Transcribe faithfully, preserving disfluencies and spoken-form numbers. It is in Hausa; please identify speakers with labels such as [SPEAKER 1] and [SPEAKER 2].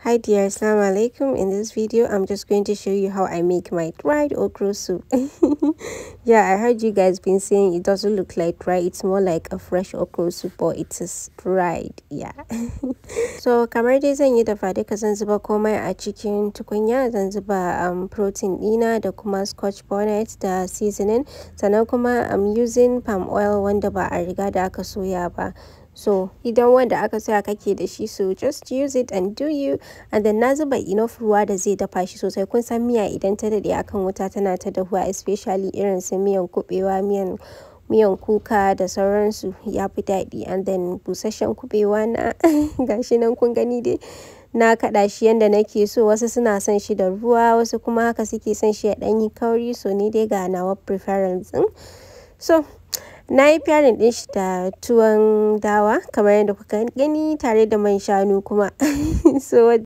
[SPEAKER 1] Hi dear, assalamu alaikum. In this video I'm just going to show you how I make my dried okra soup. Yeah, I heard you guys been saying it doesn't look like dry, it's more like a fresh okra soup, but it is dried. Yeah. So kamar dai zan yi dafa duka, zan zuba komai a cikin tukunya, zan zuba um, protein dina da kuma scotch bonnet da seasoning, sannan kuma I'm using palm oil wanda ba a riga da aka soya ba. So idan wanda aka soya kake da shi, so just use it and do you. And then na zuba enough ruwa da zai dafa shi sosai. Kun san miya idan ta dade akan wuta tana ta dahuwa, especially irin su miyan kubewa, miyan miyan kuka da sauransu, ya fi daɗi. And then busasshen kubewa na gashi nan kun gani dai na kaɗa shi yanda nake so. Wasu suna son shi da ruwa, wasu kuma haka suke son shi ya ɗan yi kauri, so ni dai ga nawa preference ɗin. So na yi pairing ɗin shi da tuwon dawa kamar yadda kuka gani, tare da man shanu kuma. So